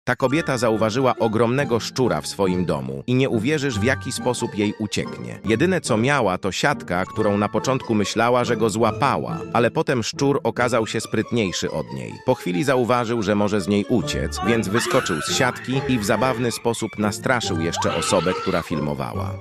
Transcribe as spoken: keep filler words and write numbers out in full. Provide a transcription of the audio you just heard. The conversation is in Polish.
Ta kobieta zauważyła ogromnego szczura w swoim domu i nie uwierzysz, w jaki sposób jej ucieknie. Jedyne co miała, to siatka, którą na początku myślała, że go złapała, ale potem szczur okazał się sprytniejszy od niej. Po chwili zauważył, że może z niej uciec, więc wyskoczył z siatki i w zabawny sposób nastraszył jeszcze osobę, która filmowała.